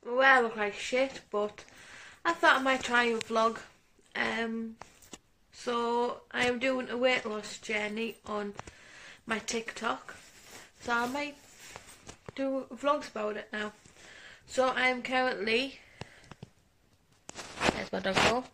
My hair look like shit, but I thought I might try and vlog. So I am doing a weight loss journey on my TikTok. So I might do vlogs about it now. So I am currently, there's my dog go,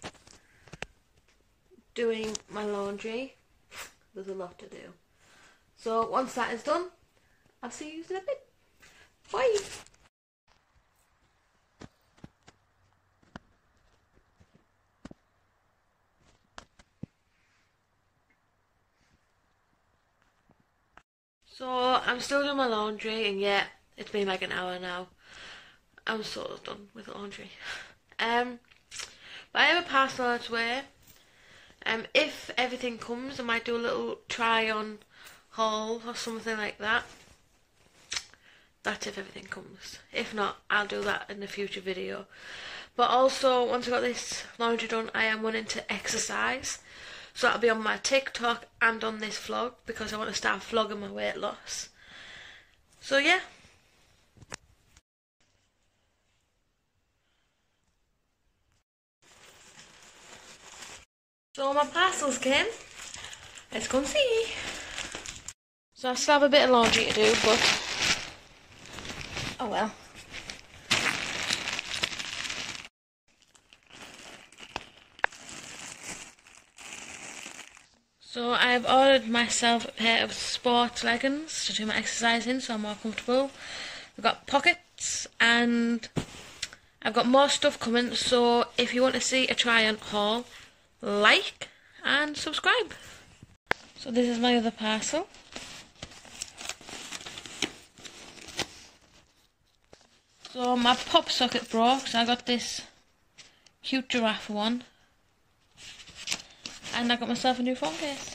doing my laundry. There's a lot to do. So once that is done, I'll see you in a bit. Bye. So I'm still doing my laundry, and yeah, it's been like an hour now. I'm sort of done with the laundry. But I have a parcel on its way. If everything comes, I might do a little try on haul or something like that. That's if everything comes. If not, I'll do that in a future video. But also, once I got this laundry done, I am wanting to exercise. So that'll be on my TikTok and on this vlog, because I want to start vlogging my weight loss. So yeah. So my parcels came. Let's go and see. So I still have a bit of laundry to do, but oh well. So I've ordered myself a pair of sports leggings to do my exercise in, so I'm more comfortable. I've got pockets and I've got more stuff coming, so if you want to see a try on haul, like and subscribe. So this is my other parcel. So my pop socket broke, so I got this cute giraffe one. And I got myself a new phone case.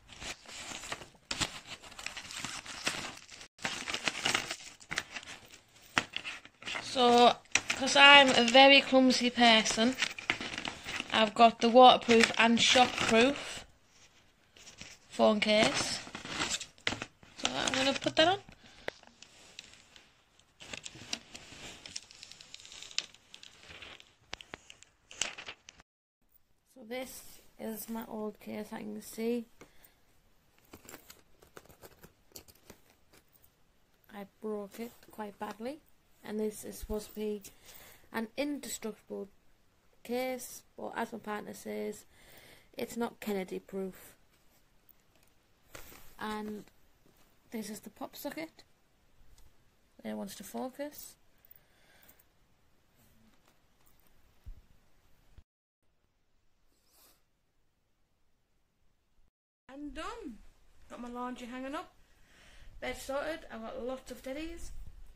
So, because I'm a very clumsy person, I've got the waterproof and shockproof phone case. So I'm going to put that on. So this is my old case, I can see. I broke it quite badly, and this is supposed to be an indestructible case, but as my partner says, it's not Kennedy proof. And this is the pop socket. It wants to focus. I'm done. Got my laundry hanging up. Bed sorted. I've got lots of teddies.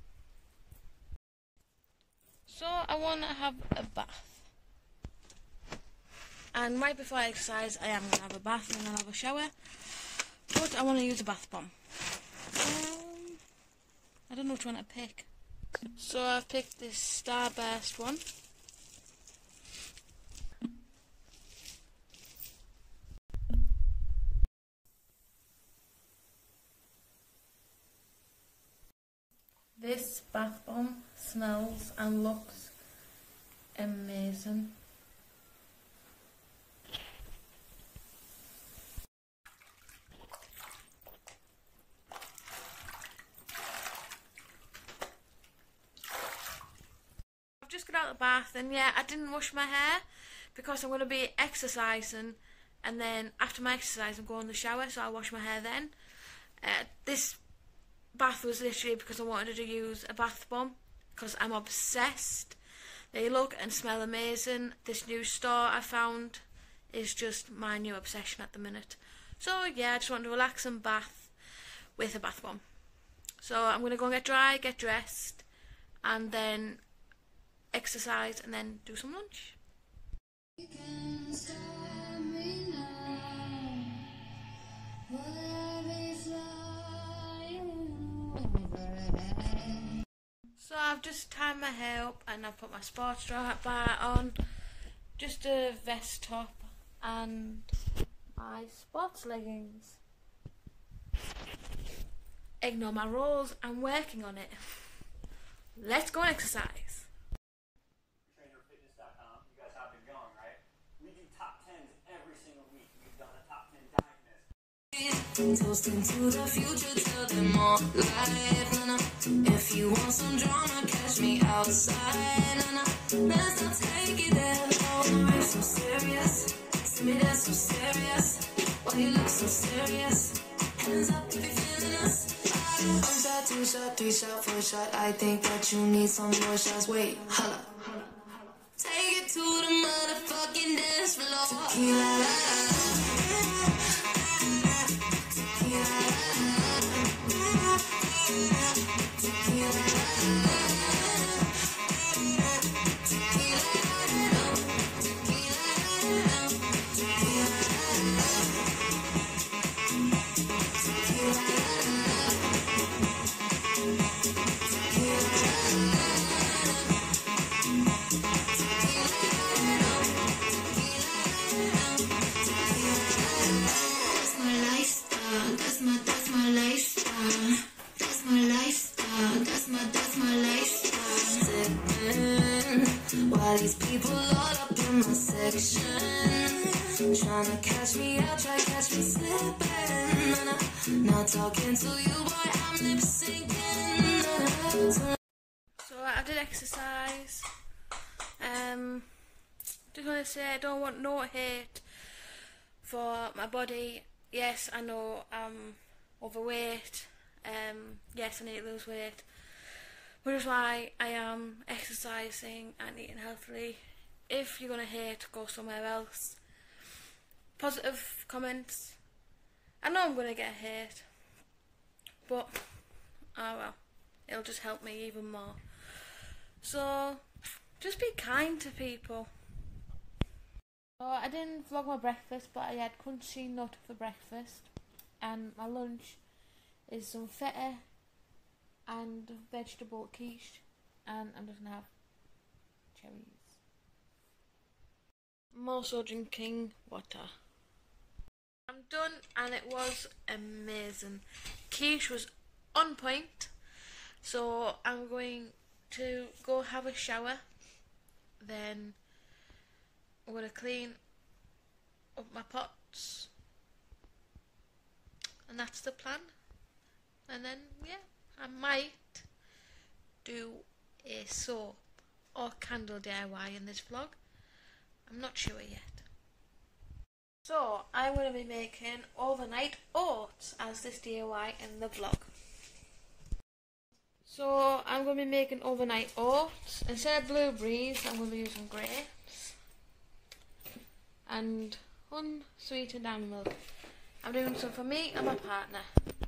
So I want to have a bath. And right before I exercise, I am going to have a bath and then I'll have a shower. But I want to use a bath bomb. I don't know which one to pick. So I've picked this Starburst one. This bath bomb smells and looks amazing. I've just got out of the bath, and yeah, I didn't wash my hair because I'm going to be exercising, and then after my exercise I'm going in the shower, so I'll wash my hair then. This bath was literally because I wanted to use a bath bomb because I'm obsessed. They look and smell amazing. This new store I found is just my new obsession at the minute. So yeah, I just want to relax and bath with a bath bomb. So I'm going to go and get dry, get dressed, and then exercise and then do some lunch. You can stop me now. So I've just tied my hair up and I've put my sports bra on, just a vest top and my sports leggings. Ignore my rolls, I'm working on it. Let's go and exercise. Toasting to the future, tell them more life. Nah, nah. If you want some drama, catch me outside. Nah, nah. Let's not take it there. Oh, are you so serious? See me there so serious. Why you look so serious? Hands up if you're feeling us. One shot, two shot, three shot, four shot. I think that you need some more shots. Wait, holla. Take it to the motherfucking dance floor. Tequila. Why these people all up in my section, tryna catch me out, try catch me slipping. Not talking to you, boy, I'm lip syncing. So I did exercise. Just want to say I don't want no hate for my body. Yes, I know I'm overweight. Yes, I need to lose weight. Which is why I am exercising and eating healthily. If you're going to hate, go somewhere else. Positive comments. I know I'm going to get hate. But, oh well. It'll just help me even more. So, just be kind to people. So, I didn't vlog my breakfast, but I had crunchy nut for breakfast. And my lunch is some feta and vegetable quiche, and I'm just gonna have cherries. I'm also drinking water. I'm done, and it was amazing. Quiche was on point, so I'm going to go have a shower, then I'm going to clean up my pots, and that's the plan. And then, yeah, I might do a soap or candle DIY in this vlog. I'm not sure yet. So, I'm going to be making overnight oats as this DIY in the vlog. So, I'm going to be making overnight oats. Instead of blueberries, I'm going to be using grapes and unsweetened almond milk. I'm doing some for me and my partner.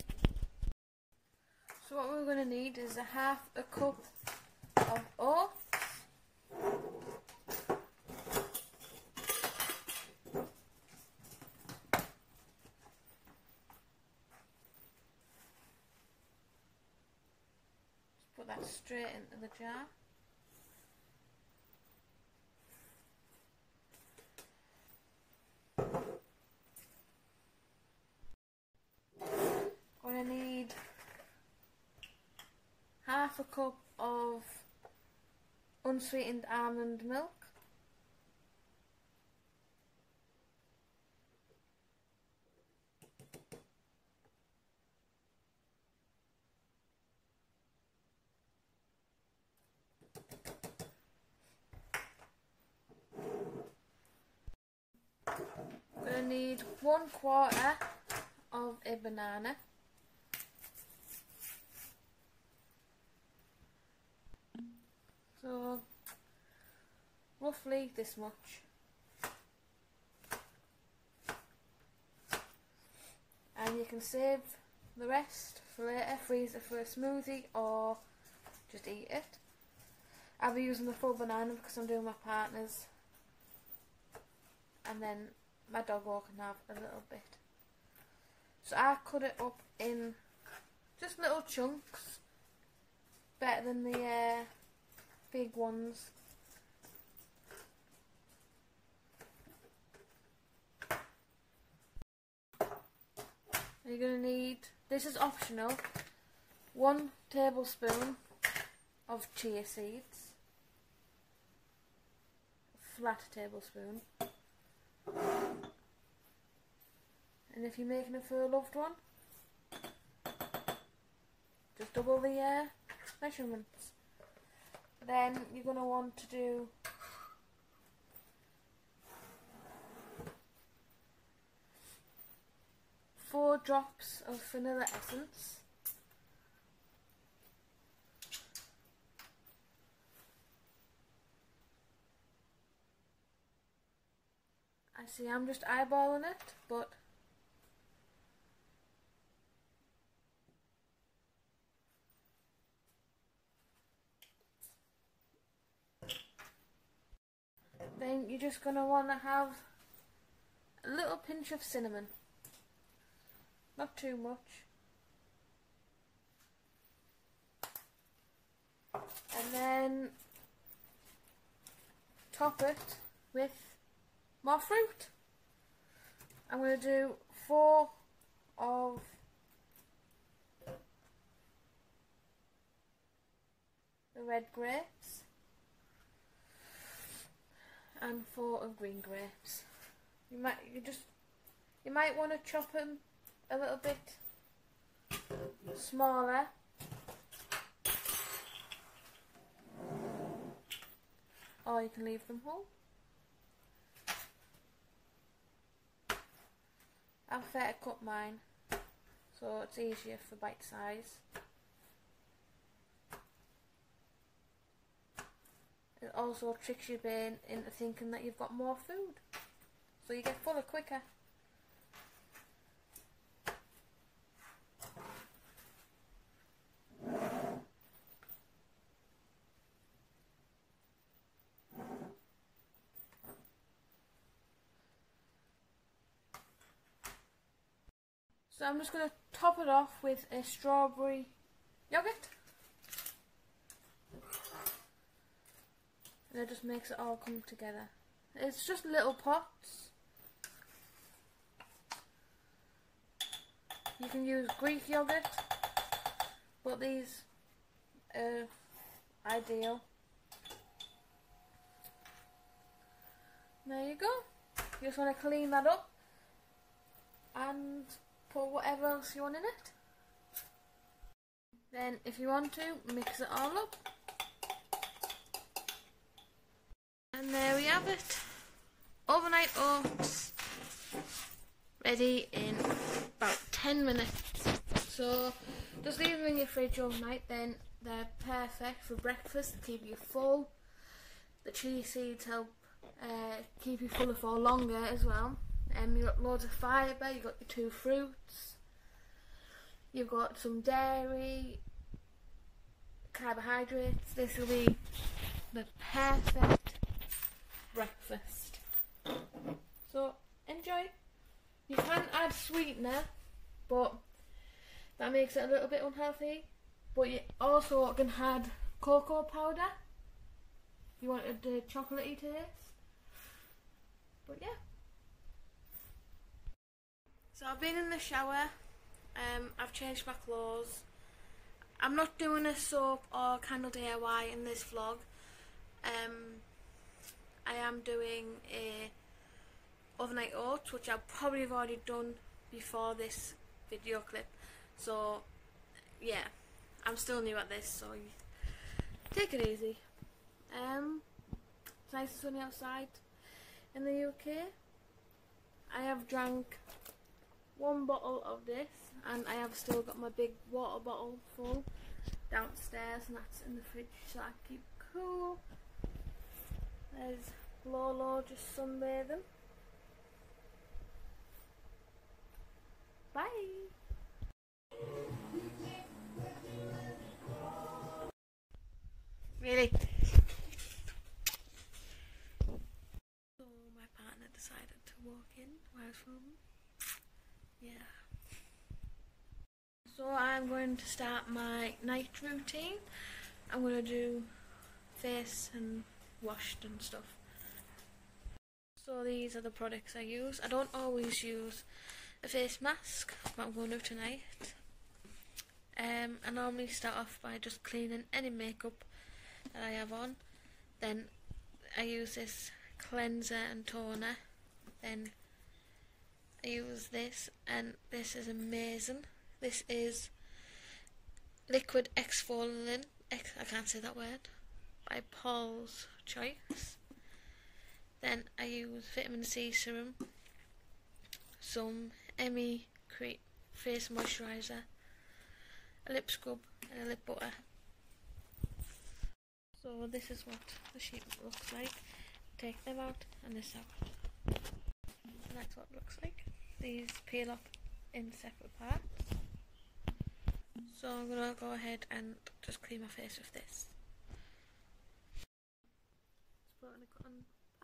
So what we're going to need is a half a cup of oats, just put that straight into the jar. Going to need half a cup of unsweetened almond milk, we're going to need 1/4 of a banana, so roughly this much, and you can save the rest for later, freeze it for a smoothie or just eat it. I'll be using the full banana because I'm doing my partner's, and then my doggo can have a little bit. So I cut it up in just little chunks, better than the big ones. You're going to need, this is optional, 1 tablespoon of chia seeds, a flat tablespoon, And if you're making it for a loved one, just double the measurements. Then you're going to want to do 4 drops of vanilla essence. I see I'm just eyeballing it, but then you're just going to want to have a little pinch of cinnamon, not too much, and then top it with more fruit. I'm going to do 4 of the red grapes and 4 of green grapes. You might want to chop them a little bit smaller, or you can leave them whole. I've fair cut mine, so it's easier for bite size. It also tricks your brain into thinking that you've got more food, so you get fuller quicker. So I'm just going to top it off with a strawberry yogurt. And it just makes it all come together. It's just little pots. You can use Greek yogurt, but these are ideal. There you go. You just want to clean that up and put whatever else you want in it. Then if you want to, mix it all up. And there we have it. Overnight oats ready in about 10 minutes. So just leave them in your fridge overnight, then they're perfect for breakfast to keep you full. The chia seeds help keep you fuller for longer as well. You've got loads of fibre, you've got your 2 fruits, you've got some dairy, carbohydrates. This will be the perfect breakfast. So enjoy. You can add sweetener, but that makes it a little bit unhealthy. But you also can add cocoa powder if you wanted the chocolatey taste. But yeah. So I've been in the shower, I've changed my clothes. I'm not doing a soap or candle DIY in this vlog. I am doing a overnight oats, which I probably have already done before this video clip. So yeah, I'm still new at this, so take it easy. It's nice and sunny outside in the UK. I have drank 1 bottle of this, and I have still got my big water bottle full downstairs, and that's in the fridge so I keep cool. There's Lolo just sunbathing. Bye. Really? So my partner decided to walk in while I was filming. Yeah. So I'm going to start my night routine. I'm going to do face and washed and stuff. So these are the products I use. I don't always use a face mask, but I'm going to tonight. I normally start off by just cleaning any makeup that I have on. Then I use this cleanser and toner. Then I use this, and this is amazing. This is Liquid Exfoliant, I can't say that word, by Paul's Choice. Then I use vitamin C serum, some ME cream, face moisturiser, a lip scrub and a lip butter. So this is what the sheet looks like. Take them out and this out. And that's what it looks like. These peel off in separate parts. So I'm going to go ahead and just clean my face with this. Just put it on a cotton pad.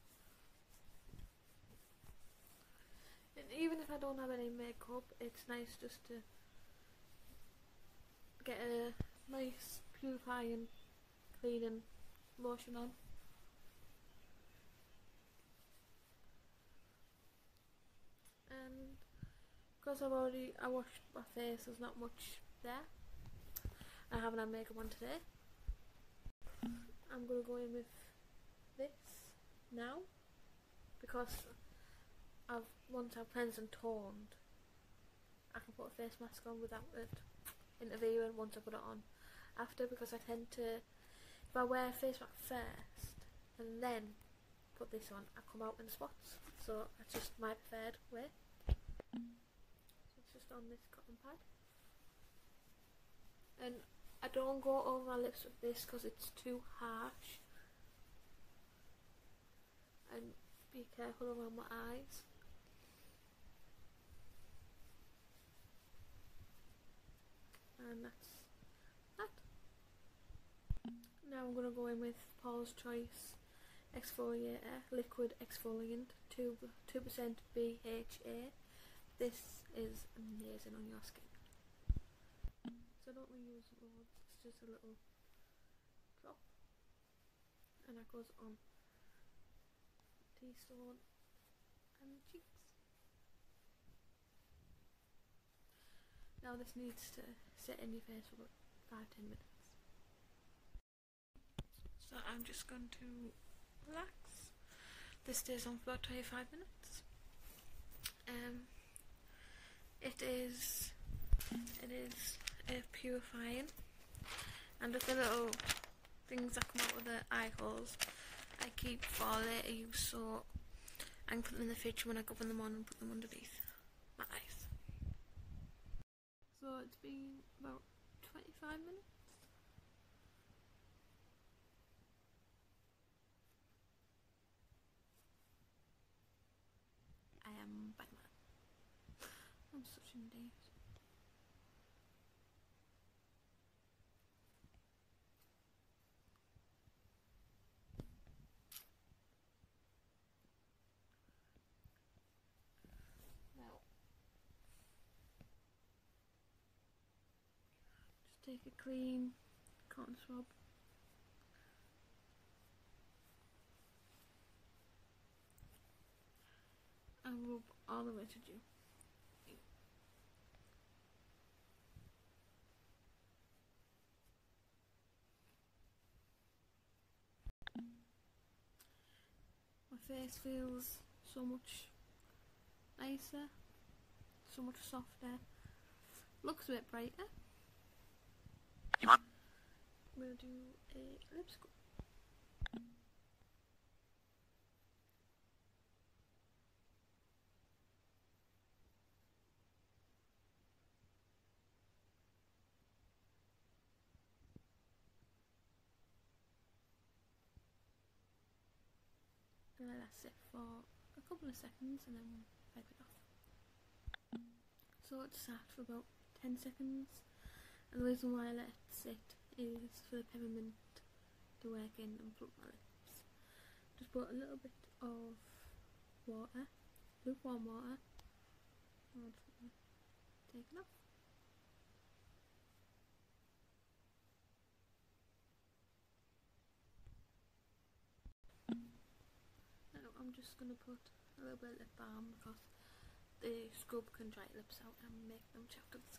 And even if I don't have any makeup, it's nice just to get a nice purifying cleaning lotion on. And because I washed my face, there's not much there. I haven't had makeup on today. I'm going to go in with this now, because once I've cleansed and toned, I can put a face mask on without it interviewing once I put it on. After, because I tend to, if I wear a face mask first and then put this on, I come out in spots. So that's just my preferred way. So it's just on this cotton pad. And I don't go over my lips with this because it's too harsh. And be careful around my eyes. And that's that. Now I'm going to go in with Paul's Choice Exfoliator, Liquid Exfoliant, 2% BHA. This is amazing on your skin. So I don't really use loads, it's just a little drop. And that goes on T-zone and cheeks. Now this needs to sit in your face for about 5-10 minutes. So I'm just going to relax. This stays on for about 25 minutes. It is purifying, and with the little things that come out of the eye holes, I keep for later use, so I can put them in the fridge when I go up in the morning and put them underneath my eyes. So it's been about 25 minutes. I am Batman. I'm such an idiot. Now, just take a clean cotton swab. And rub all the residue. My face feels so much nicer, so much softer, looks a bit brighter. I'm going to do a lip scrub. And let that sit for a couple of seconds and then wipe it off. So it sat for about 10 seconds, and the reason why I let it sit is for the peppermint to work in and plump my lips. Just put a little bit of water, lukewarm water, and take it off. Now I'm just going to put a little bit of lip balm because the scrub can dry your lips out and make them chapped up. So.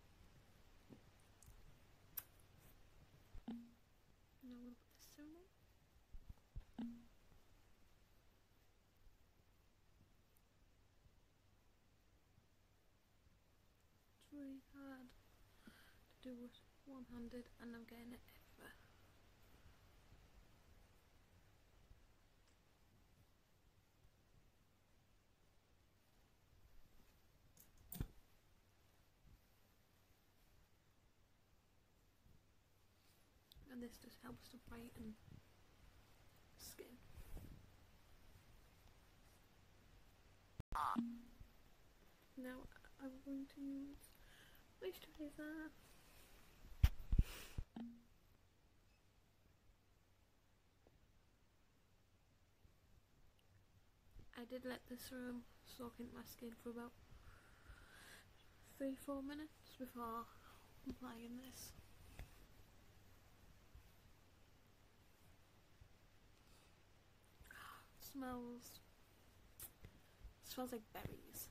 Now I'm going to put this serum in. really hard to do it one-handed, and I'm getting it everywhere. And this just helps to brighten skin. Now I'm going to use moisturiser. I did let this soak into my skin for about 3-4 minutes before applying this. Smells like berries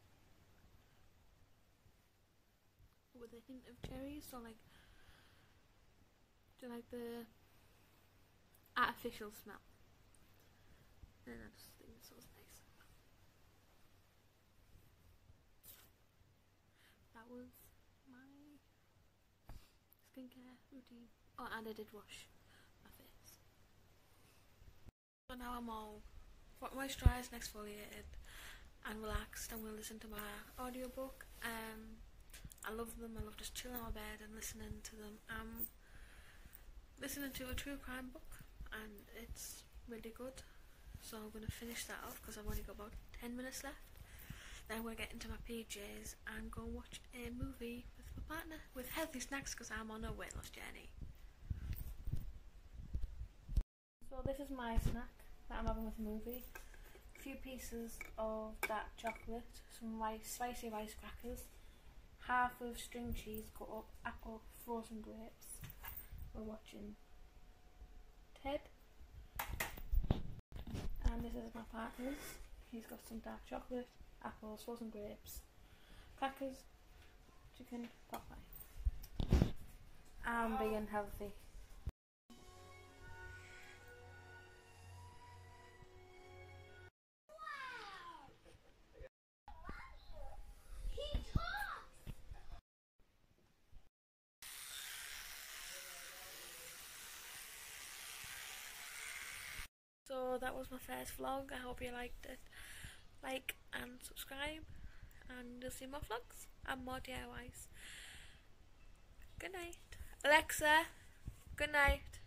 with a hint of cherries, so like, do you like the artificial smell? And I just think it smells nice. That was my skincare routine. Oh, and I did wash my face. So now I'm all moisturised and exfoliated and relaxed. I'm going to listen to my audiobook. I love them. I love just chilling on my bed and listening to them. I'm listening to a true crime book and it's really good. So I'm going to finish that off because I've only got about 10 minutes left. Then I'm going to get into my PJs and go watch a movie with my partner with healthy snacks because I'm on a weight loss journey. So this is my snack that I'm having with the movie. A few pieces of dark chocolate, some spicy rice crackers, half of string cheese cut up, apple, frozen grapes. We're watching Ted. And this is my partner's. He's got some dark chocolate, apples, frozen grapes, crackers, chicken, pot pie. I'm being healthy. So that was my first vlog. I hope you liked it. Like and subscribe and you'll see more vlogs and more DIYs. Good night. Alexa, good night.